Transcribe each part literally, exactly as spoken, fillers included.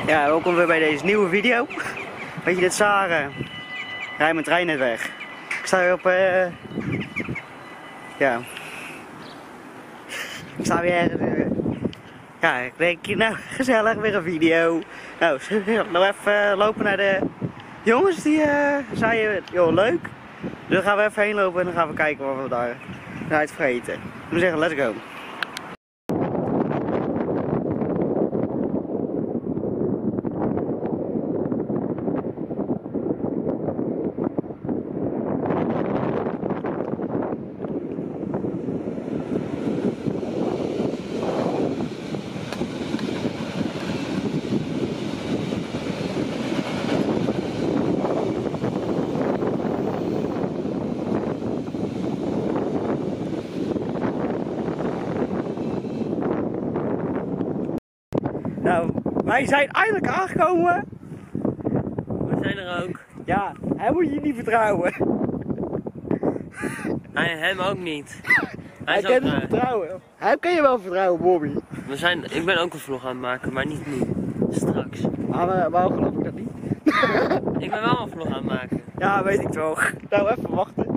Ja, welkom weer bij deze nieuwe video. Weet je, dit zagen, rij mijn trein net weg. Ik sta weer op, uh... ja, ik sta weer ergens, uh... ja, ik denk, nou, gezellig, weer een video. Nou, nou even uh, lopen naar de jongens die uh, zeiden, joh, leuk. Dus dan gaan we even heen lopen en dan gaan we kijken wat we daar uit vergeten. Ik moet zeggen, let's go. Nou, wij zijn eindelijk aangekomen. We zijn er ook. Ja, hij moet je niet vertrouwen. Hij hem ook niet. Hij, Hij is kan ook je vertrouwen. Hij kan je wel vertrouwen, Bobby. We zijn, ik ben ook een vlog aan het maken, maar niet nu. Straks. Maar waarom geloof ik dat niet? Ik ben wel een vlog aan het maken. Ja, weet ik toch. Nou, even wachten.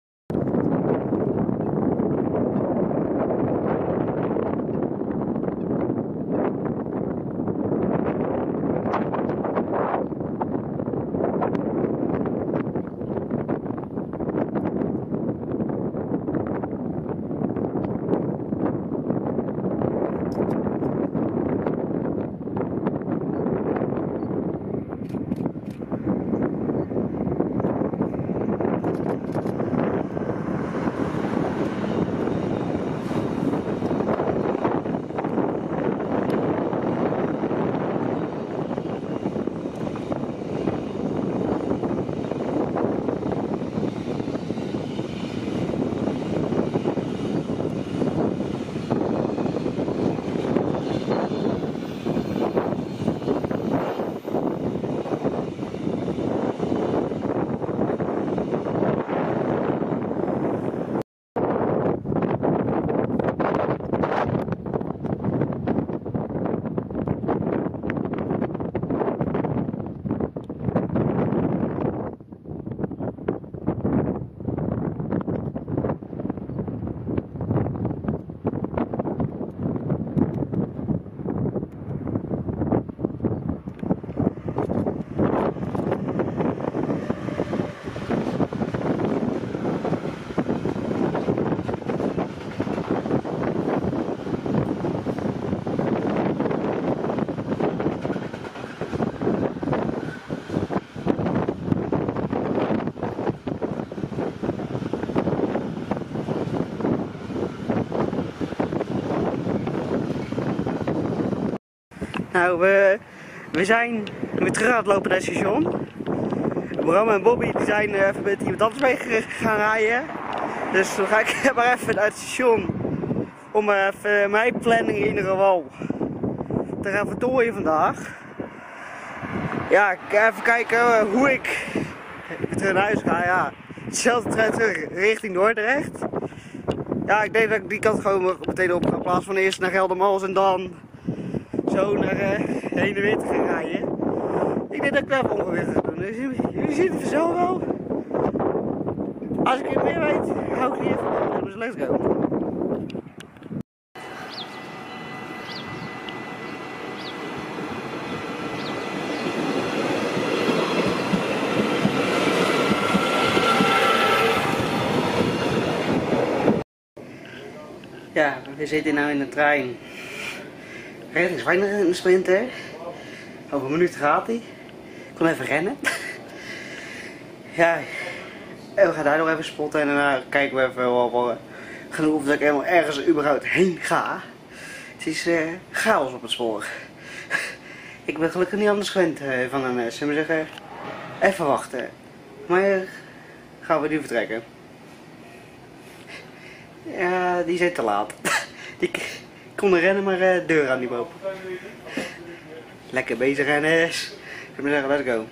Nou, we, we zijn weer terug aan het lopen naar het station. Bram en Bobby die zijn uh, even met iemand anders mee gaan rijden. Dus dan ga ik maar even naar het station om uh, even mijn planning in ieder geval te gaan vertooien vandaag. Ja, even kijken uh, hoe ik weer terug naar huis ga. Ja, hetzelfde trein terug richting Dordrecht. Ja, ik denk dat ik die kant gewoon meteen op ga, in plaats van eerst naar Geldermalsen en dan zo naar uh, heen en weer te gaan rijden. Ik denk dat ik dat ongeveer ga doen. Dus jullie zien het vanzelf wel. Als ik het meer weet, hou ik die even op. Dus let's go. Ja, we zitten nu in de trein. Het is weinig in de sprinter. Over een minuut gaat hij. Ik kon even rennen. Ja, en we gaan daar nog even spotten en daarna kijken we even of, genoeg of dat ik helemaal ergens überhaupt heen ga. Het is uh, chaos op het spoor. Ik ben gelukkig niet anders gewend uh, van een les. Zullen we zeggen, even wachten. Maar uh, gaan we nu vertrekken. Ja, die zijn te laat. Ik kon rennen, maar de uh, deur aan die open. Lekker bezig, renners. Ik moet zeggen, let's go.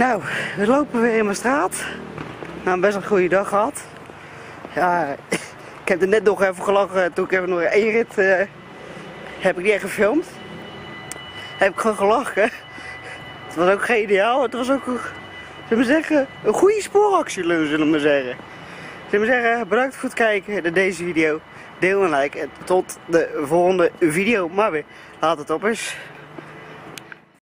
Nou, we lopen weer in mijn straat. Nou, best een goede dag gehad. Ja, ik heb er net nog even gelachen toen ik even nog één rit uh, heb ik die echt gefilmd. Heb ik gewoon gelachen. Het was ook geniaal, het was ook, zullen we zeggen, een goede spooractie, zullen we maar zeggen. Zullen we zeggen, bedankt voor het kijken naar deze video. Deel en like en tot de volgende video. Maar weer, laat het op eens.